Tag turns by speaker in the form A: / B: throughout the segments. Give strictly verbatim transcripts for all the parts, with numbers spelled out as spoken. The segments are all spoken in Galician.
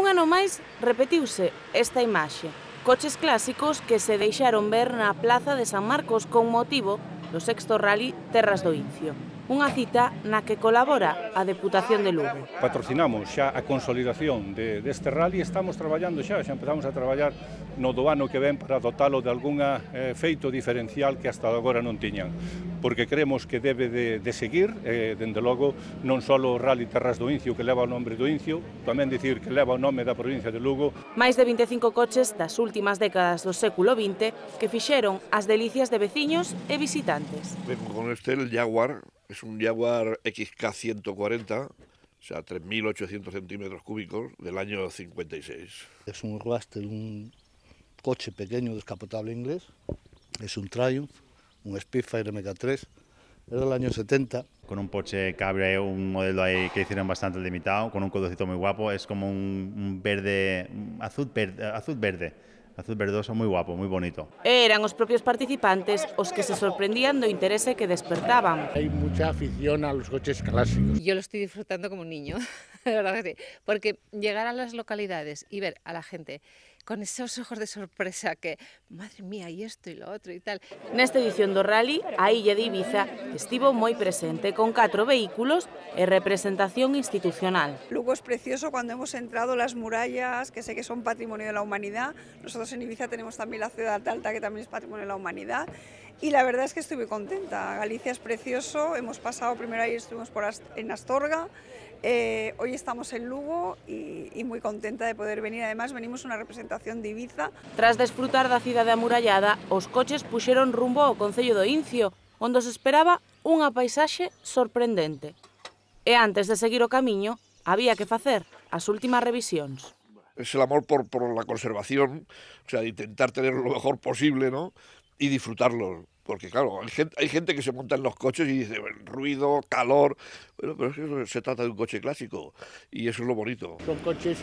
A: Un ano máis repetiuse esta imaxe. Coches clásicos que se deixaron ver na Plaza de San Marcos con motivo do sexto Rally Terras do Incio. Unha cita na que colabora a Deputación de Lugo.
B: Patrocinamos xa a consolidación de, deste rally, estamos traballando xa, xa empezamos a traballar no do ano que ven para dotalo de algunha eh, feito diferencial que hasta agora non tiñan, porque creemos que debe de, de seguir, eh, dende logo, non só o Rally Terras do Incio que leva o nome do Incio, tamén dicir que leva o nome da provincia de Lugo.
A: Máis de vinte e cinco coches das últimas décadas do século vinte que fixeron as delicias de veciños e visitantes.
C: Vengo con este, el Jaguar. Es un Jaguar X K ciento cuarenta, o sea, tres mil ochocientos centímetros cúbicos del año cincuenta y seis.
D: Es un Roadster, un coche pequeño descapotable inglés. Es un Triumph, un Spitfire M K tres, es del año setenta.
E: Con un Porsche Cabriolet, un modelo ahí que hicieron bastante limitado, con un colorcito muy guapo, es como un, un verde, un azul, verde, azul verde. Azul verdoso, moi guapo, moi bonito.
A: Eran os propios participantes os que se sorprendían do interese que despertaban.
F: Hay mucha afición a los coches clásicos.
G: Yo lo estoy disfrutando como un niño, de verdad que sí. Porque llegar a las localidades y ver a la gente con esos ojos de sorpresa que, madre mía, y esto y lo otro y tal.
A: Nesta edición do Rally, a illa de Ibiza estivo moi presente con catro vehículos e representación institucional.
H: Lugo es precioso cuando hemos entrado las murallas, que sé que son patrimonio de la humanidad. Nosotros en Ibiza tenemos también la ciudad alta, que también es patrimonio de la humanidad. Y la verdad es que estoy muy contenta. Galicia es precioso, hemos pasado, primero ahí estuvimos por Ast en Astorga, eh, hoy estamos en Lugo y, y muy contenta de poder venir. Además venimos una representación de Ibiza.
A: Tras desfrutar da cidade amurallada, os coches puxeron rumbo ao concello do Incio, onde os esperaba unha paisaxe sorprendente. E antes de seguir o camiño, había que facer as últimas revisións.
C: Es el amor por, por la conservación, o sea, intentar tener lo mejor posible, ¿no? Y disfrutarlo, porque claro, hay gente, hay gente que se monta en los coches y dice, ruido, calor, bueno, pero es que se trata de un coche clásico y eso es lo bonito.
F: Son coches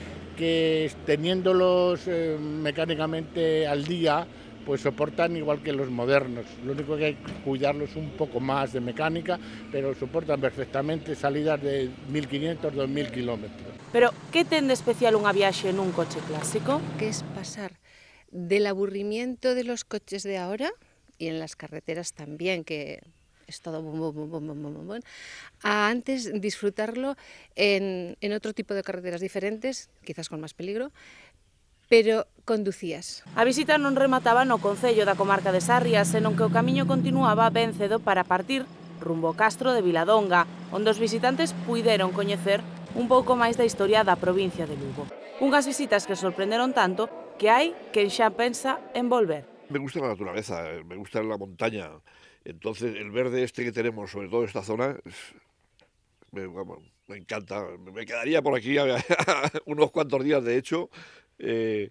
F: que teniéndolos eh, mecánicamente al día, pues soportan igual que los modernos. Lo único que hay que cuidarlos un poco más de mecánica, pero soportan perfectamente salidas de mil quinientos, dos mil kilómetros.
A: Pero, que ten de especial unha viaxe nun coche clásico?
G: Que es pasar del aburrimiento de los coches de ahora, y en las carreteras también, que es todo bum, bum, bum, bum, bum, bum, a antes disfrutarlo en, en otro tipo de carreteras diferentes, quizás con más peligro, pero conducías.
A: A visita non remataba no concello da comarca de Sarrias, senón que o camiño continuaba ben cedo para partir rumbo ao Castro de Viladonga, onde os visitantes puideron coñecer un pouco máis da historia da provincia de Lugo. Unhas visitas que sorprenderon tanto que hai quen xa pensa en volver.
C: Me gusta la naturaleza, me gusta la montaña, entonces el verde este que tenemos, sobre todo esta zona, me, bueno, me encanta. Me quedaría por aquí unos cuantos días, de hecho. Eh,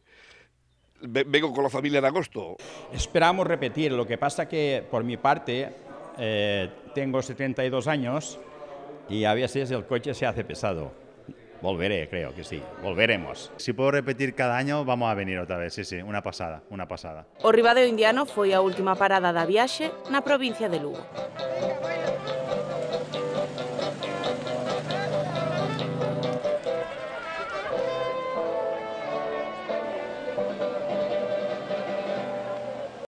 C: vengo con la familia en agosto.
I: Esperamos repetir, lo que pasa que por mi parte eh, tengo setenta y dos años y a veces el coche se hace pesado. Volveré, creo que sí, volveremos.
E: Si puedo repetir cada año, vamos a venir otra vez, sí, sí, una pasada, una pasada.
A: O Ribadeo Indiano foi a última parada da viaxe na provincia de Lugo.